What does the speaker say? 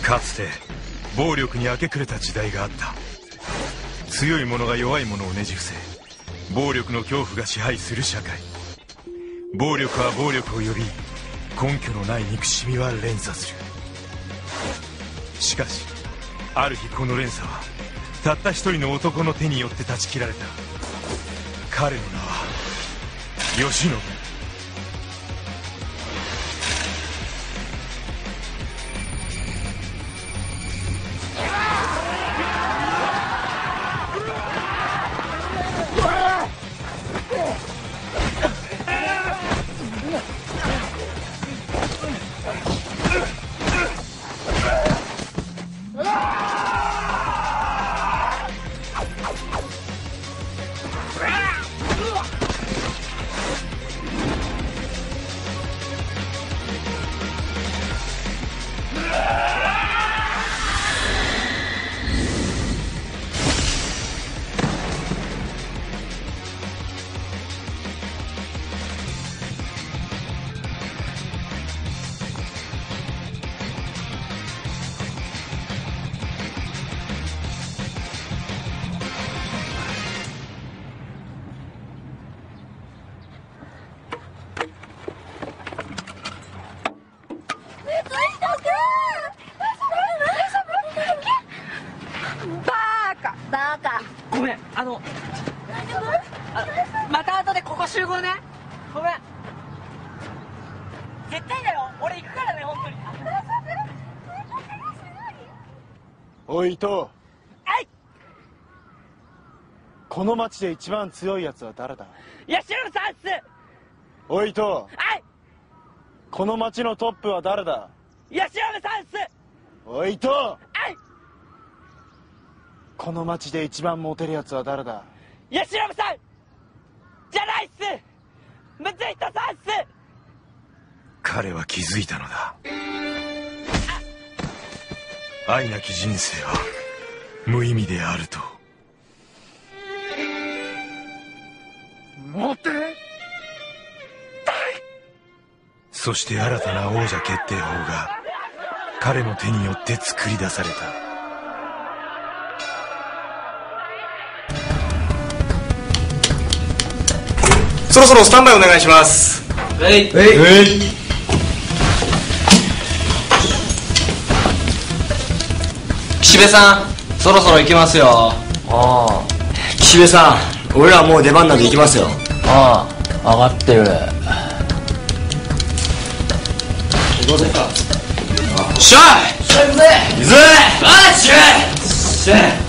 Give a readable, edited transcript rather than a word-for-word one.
かつて暴力に明け暮れた時代があった。強い者が弱い者をねじ伏せ、暴力の恐怖が支配する社会。暴力は暴力を呼び、根拠のない憎しみは連鎖する。しかしある日、この連鎖はたった一人の男の手によって断ち切られた。彼の名は慶喜。 ごめん、また後でここ集合ね。ごめん。絶対だよ、俺行くからね、本当に。 おい伊藤。 はい。 この町で一番強いやつは誰だ？ ヤシロさんっす。 おい伊藤。 はい。 この町のトップは誰だ？ ヤシロさんっす。 おい伊藤。 はい。 この町で一番モテるやつは誰だ？ ヤシロさんじゃないっす。ムツヒトさんっす。 彼は気づいたのだ。愛なき人生は無意味であると。 モテたい。 そして新たな王者決定法が彼の手によって作り出された。 そろそろスタンバイお願いします。 岸辺さん、そろそろ行きますよ。 あ岸辺さん、俺らもう出番なんで行きますよ。 あ、分かってる。 行こうぜ。しゃい。行くぜ。あっしゃい。